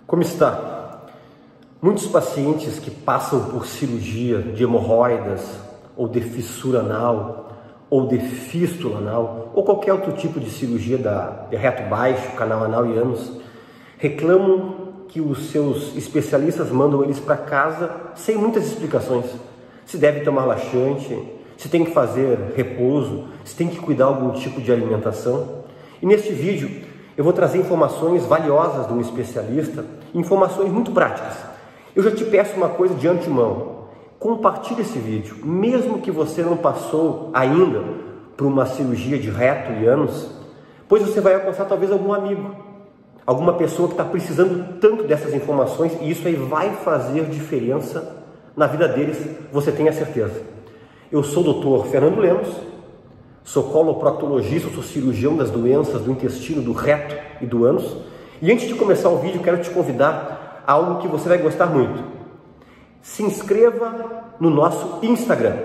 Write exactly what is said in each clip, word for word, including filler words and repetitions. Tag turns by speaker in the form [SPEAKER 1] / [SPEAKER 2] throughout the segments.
[SPEAKER 1] Como está? Muitos pacientes que passam por cirurgia de hemorroidas, ou de fissura anal, ou de fístula anal, ou qualquer outro tipo de cirurgia da, de reto baixo, canal anal e ânus, reclamam que os seus especialistas mandam eles para casa sem muitas explicações. Se deve tomar laxante, se tem que fazer repouso, se tem que cuidar algum tipo de alimentação. E neste vídeo eu vou trazer informações valiosas de um especialista, informações muito práticas. Eu já te peço uma coisa de antemão: compartilhe esse vídeo, mesmo que você não passou ainda por uma cirurgia de reto e ânus, pois você vai alcançar talvez algum amigo, alguma pessoa que está precisando tanto dessas informações, e isso aí vai fazer diferença na vida deles, você tenha certeza. Eu sou o doutor Fernando Lemos, sou coloproctologista, sou cirurgião das doenças do intestino, do reto e do ânus. E antes de começar o vídeo, quero te convidar a algo que você vai gostar muito. Se inscreva no nosso Instagram,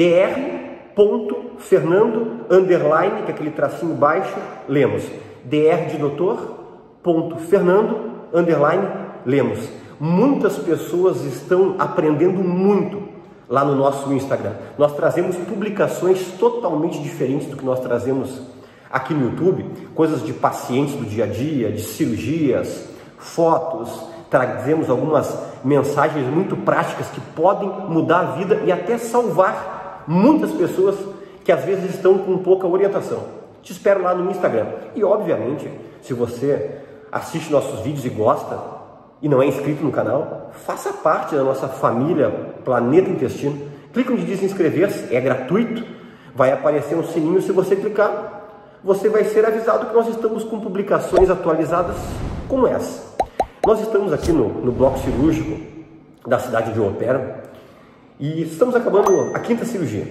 [SPEAKER 1] dr.fernando underline, que é aquele tracinho baixo, Lemos. dr de doutor, ponto Fernando underline Lemos. Muitas pessoas estão aprendendo muito lá no nosso Instagram. Nós trazemos publicações totalmente diferentes do que nós trazemos aqui no YouTube, coisas de pacientes do dia a dia, de cirurgias, fotos, trazemos algumas mensagens muito práticas que podem mudar a vida e até salvar muitas pessoas que às vezes estão com pouca orientação. Te espero lá no Instagram. E obviamente, se você assiste nossos vídeos e gosta e não é inscrito no canal, faça parte da nossa família Planeta Intestino. Clique onde diz inscrever-se, é gratuito, vai aparecer um sininho. Se você clicar, você vai ser avisado que nós estamos com publicações atualizadas como essa. Nós estamos aqui no, no bloco cirúrgico da cidade de Opera e estamos acabando a quinta cirurgia.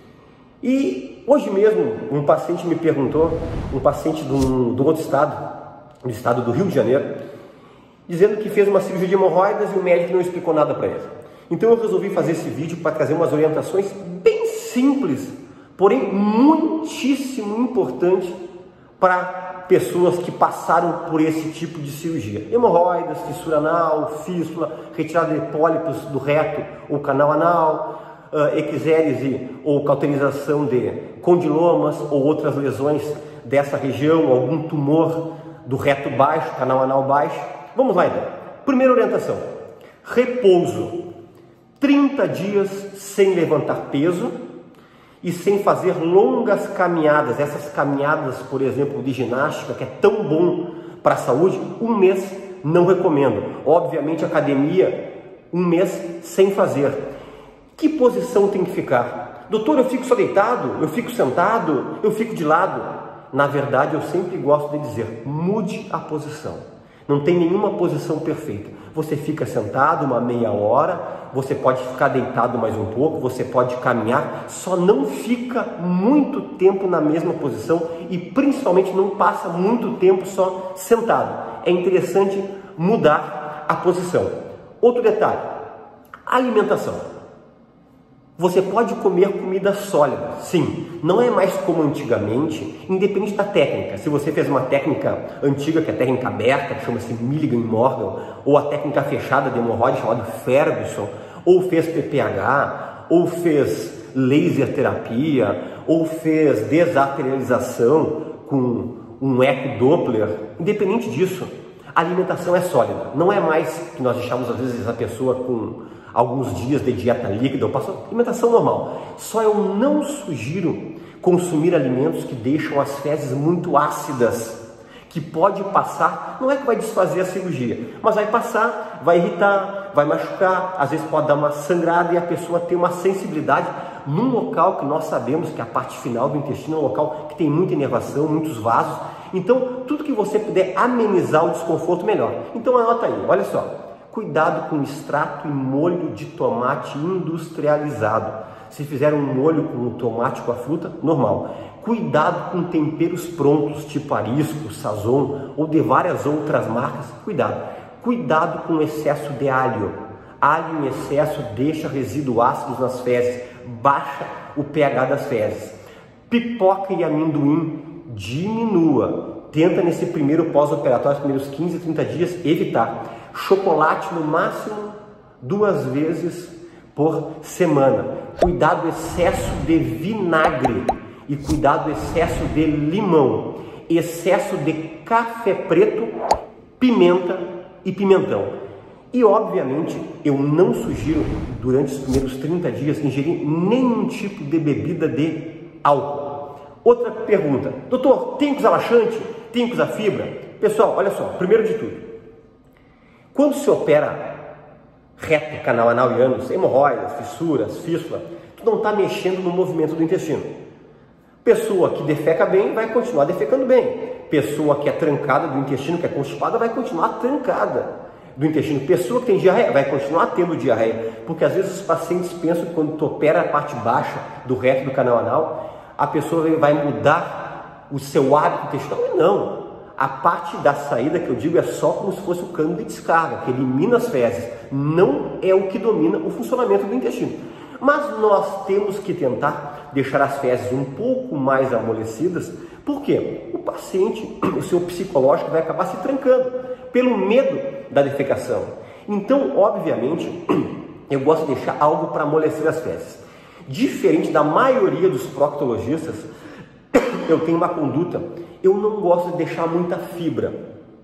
[SPEAKER 1] E hoje mesmo um paciente me perguntou, um paciente de um, de um outro estado, do estado do Rio de Janeiro, dizendo que fez uma cirurgia de hemorroidas e o médico não explicou nada para ele. Então eu resolvi fazer esse vídeo para trazer umas orientações bem simples, porém muitíssimo importante para pessoas que passaram por esse tipo de cirurgia. Hemorroidas, fissura anal, fístula, retirada de pólipos do reto ou canal anal, uh, eczérese ou cauterização de condilomas ou outras lesões dessa região, algum tumor do reto baixo, canal anal baixo. Vamos lá então. Primeira orientação: repouso. trinta dias sem levantar peso e sem fazer longas caminhadas. Essas caminhadas, por exemplo, de ginástica, que é tão bom para a saúde, um mês não recomendo. Obviamente, academia, um mês sem fazer. Que posição tem que ficar? Doutor, eu fico só deitado? Eu fico sentado? Eu fico de lado? Na verdade, eu sempre gosto de dizer: mude a posição. Não tem nenhuma posição perfeita. Você fica sentado uma meia hora, você pode ficar deitado mais um pouco, você pode caminhar, só não fica muito tempo na mesma posição e principalmente não passa muito tempo só sentado. É interessante mudar a posição. Outro detalhe: alimentação. Você pode comer comida sólida, sim, não é mais como antigamente, independente da técnica. Se você fez uma técnica antiga, que é a técnica aberta, que chama-se Milligan e Morgan, ou a técnica fechada de hemorroide, chamada Ferguson, ou fez P P H, ou fez laser terapia, ou fez desarterialização com um eco Doppler, independente disso, a alimentação é sólida. Não é mais que nós deixamos às vezes a pessoa com alguns dias de dieta líquida, eu passo alimentação normal. Só eu não sugiro consumir alimentos que deixam as fezes muito ácidas, que pode passar, não é que vai desfazer a cirurgia, mas vai passar, vai irritar, vai machucar, às vezes pode dar uma sangrada e a pessoa tem uma sensibilidade num local que nós sabemos que a parte final do intestino é um local que tem muita inervação, muitos vasos. Então, tudo que você puder amenizar o desconforto, melhor. Então anota aí, olha só: cuidado com extrato e molho de tomate industrializado. Se fizer um molho com o tomate com a fruta, normal. Cuidado com temperos prontos, tipo Arisco, Sazon ou de várias outras marcas. Cuidado. Cuidado com excesso de alho. Alho em excesso deixa resíduos ácidos nas fezes, baixa o pH das fezes. Pipoca e amendoim, diminua. Tenta nesse primeiro pós-operatório, os primeiros quinze, trinta dias, evitar. Chocolate no máximo duas vezes por semana. Cuidado excesso de vinagre e cuidado excesso de limão. Excesso de café preto, pimenta e pimentão. E obviamente eu não sugiro durante os primeiros trinta dias ingerir nenhum tipo de bebida de álcool. Outra pergunta, doutor, tem que usar laxante? Tem que usar fibra? Pessoal, olha só, primeiro de tudo, quando se opera reto, canal anal e ânus, hemorroidas, fissuras, fístula, tu não está mexendo no movimento do intestino. Pessoa que defeca bem vai continuar defecando bem. Pessoa que é trancada do intestino, que é constipada, vai continuar trancada do intestino. Pessoa que tem diarreia vai continuar tendo diarreia, porque às vezes os pacientes pensam que quando tu opera a parte baixa do reto do canal anal, a pessoa vai mudar o seu hábito intestinal. E não. A parte da saída que eu digo é só como se fosse o cano de descarga, que elimina as fezes. Não é o que domina o funcionamento do intestino. Mas nós temos que tentar deixar as fezes um pouco mais amolecidas, porque o paciente, o seu psicológico vai acabar se trancando pelo medo da defecação. Então, obviamente, eu gosto de deixar algo para amolecer as fezes. Diferente da maioria dos proctologistas, eu tenho uma conduta, eu não gosto de deixar muita fibra,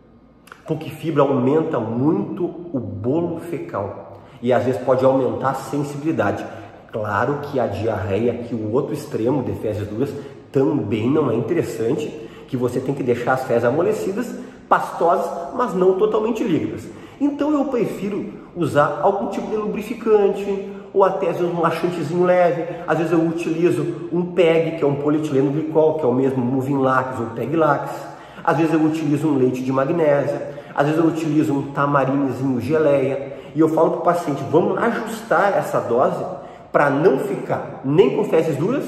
[SPEAKER 1] porque fibra aumenta muito o bolo fecal e às vezes pode aumentar a sensibilidade. Claro que a diarreia, que o outro extremo de fezes duras, também não é interessante, que você tem que deixar as fezes amolecidas, pastosas, mas não totalmente líquidas. Então eu prefiro usar algum tipo de lubrificante, ou até às vezes um laxantezinho leve. Às vezes eu utilizo um P E G, que é um polietileno glicol, que é o mesmo Moving-Lax ou P E G-Lax. Às vezes eu utilizo um leite de magnésia, às vezes eu utilizo um tamarinezinho geleia, e eu falo para o paciente, vamos ajustar essa dose para não ficar nem com fezes duras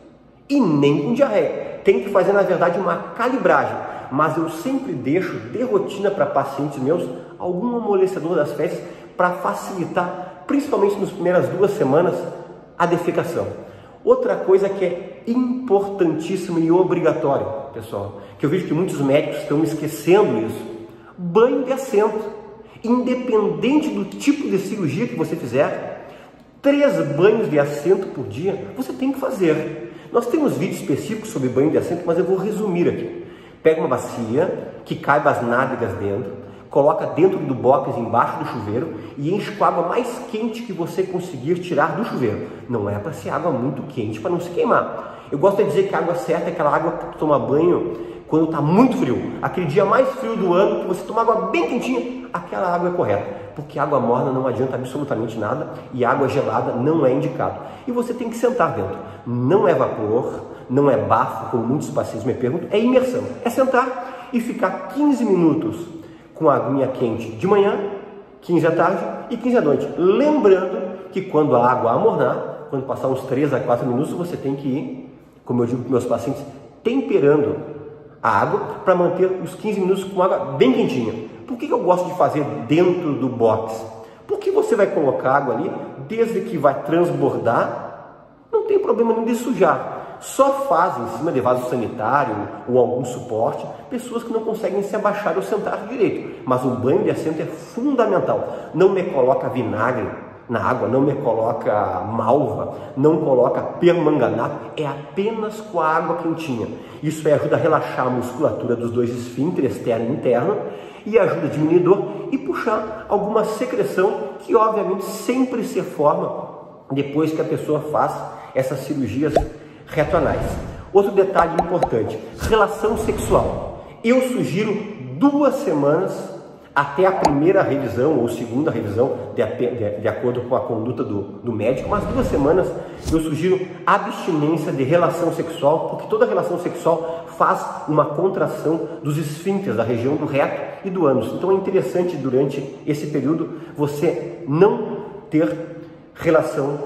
[SPEAKER 1] e nem com diarreia. Tem que fazer, na verdade, uma calibragem, mas eu sempre deixo de rotina para pacientes meus algum amolecedor das fezes para facilitar, principalmente nas primeiras duas semanas, a defecação. Outra coisa que é importantíssima e obrigatória, pessoal, que eu vejo que muitos médicos estão esquecendo isso: banho de assento. Independente do tipo de cirurgia que você fizer, três banhos de assento por dia você tem que fazer. Nós temos vídeos específicos sobre banho de assento, mas eu vou resumir aqui. Pega uma bacia que caiba as nádegas dentro, coloca dentro do box embaixo do chuveiro e enche com a água mais quente que você conseguir tirar do chuveiro. Não é para ser água muito quente para não se queimar. Eu gosto de dizer que a água certa é aquela água que tu toma banho quando está muito frio. Aquele dia mais frio do ano que você toma água bem quentinha, aquela água é correta. Porque água morna não adianta absolutamente nada e água gelada não é indicado. E você tem que sentar dentro. Não é vapor, não é bafo, como muitos pacientes me perguntam, é imersão. É sentar e ficar quinze minutos com a aguinha quente de manhã, quinze à tarde e quinze à noite. Lembrando que quando a água amornar, quando passar uns três a quatro minutos, você tem que ir, como eu digo para meus pacientes, temperando a água para manter os quinze minutos com água bem quentinha. Por que eu gosto de fazer dentro do box? Porque você vai colocar água ali, desde que vai transbordar, não tem problema nenhum de sujar. Só faz em cima de vaso sanitário ou algum suporte pessoas que não conseguem se abaixar ou sentar direito. Mas o banho de assento é fundamental. Não me coloca vinagre na água, não me coloca malva, não coloca permanganato, é apenas com a água quentinha. Isso ajuda a relaxar a musculatura dos dois esfíncteres, externo e interno, e ajuda a diminuir dor e puxar alguma secreção que obviamente sempre se forma depois que a pessoa faz essas cirurgias retoanais. Outro detalhe importante, relação sexual. Eu sugiro duas semanas até a primeira revisão ou segunda revisão, de, de, de acordo com a conduta do, do médico, mas duas semanas eu sugiro abstinência de relação sexual, porque toda relação sexual faz uma contração dos esfíncteres da região do reto e do ânus. Então é interessante durante esse período você não ter relação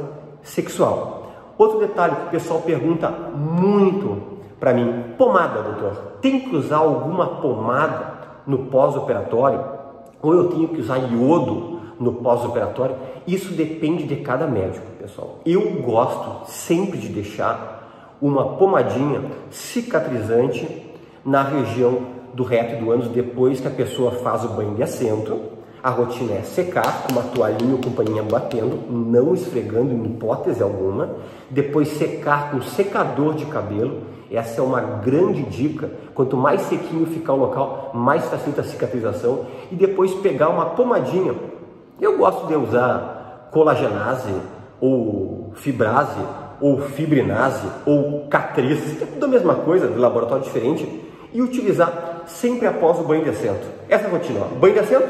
[SPEAKER 1] sexual. Outro detalhe que o pessoal pergunta muito para mim: pomada, doutor, tem que usar alguma pomada no pós-operatório? Ou eu tenho que usar iodo no pós-operatório? Isso depende de cada médico, pessoal. Eu gosto sempre de deixar uma pomadinha cicatrizante na região do reto e do ânus depois que a pessoa faz o banho de assento, A rotina é secar com uma toalhinha ou com paninha batendo, não esfregando em hipótese alguma. Depois secar com secador de cabelo. Essa é uma grande dica. Quanto mais sequinho ficar o local, mais facilita a cicatrização. E depois pegar uma pomadinha. Eu gosto de usar colagenase, ou fibrase, ou fibrinase, ou catrice, é tudo a mesma coisa, de laboratório diferente, e utilizar sempre após o banho de assento. Essa é a rotina, ó. Banho de assento,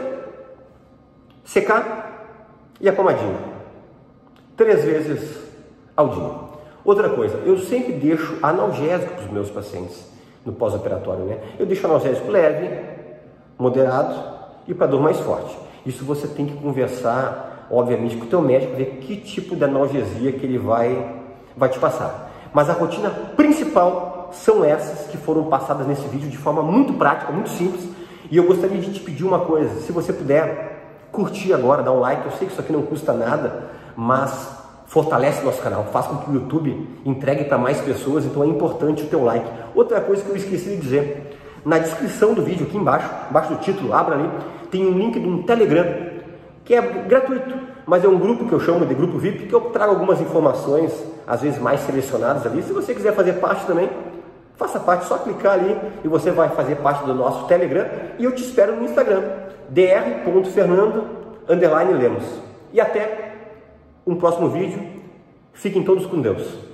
[SPEAKER 1] secar e a pomadinha. Três vezes ao dia. Outra coisa, eu sempre deixo analgésico para os meus pacientes no pós-operatório, né? Eu deixo analgésico leve, moderado e para dor mais forte. Isso você tem que conversar, obviamente, com o teu médico, ver que tipo de analgesia que ele vai, vai te passar. Mas a rotina principal são essas que foram passadas nesse vídeo de forma muito prática, muito simples. E eu gostaria de te pedir uma coisa, se você puder curtir agora, dar um like, eu sei que isso aqui não custa nada, mas fortalece nosso canal, faz com que o YouTube entregue para mais pessoas, então é importante o teu like. Outra coisa que eu esqueci de dizer, na descrição do vídeo aqui embaixo, embaixo do título, abra ali, tem um link de um Telegram, que é gratuito, mas é um grupo que eu chamo de grupo V I P, que eu trago algumas informações, às vezes mais selecionadas ali. Se você quiser fazer parte também, faça parte, só clicar ali e você vai fazer parte do nosso Telegram. E eu te espero no Instagram, dr ponto fernando underline lemos. E até um próximo vídeo. Fiquem todos com Deus.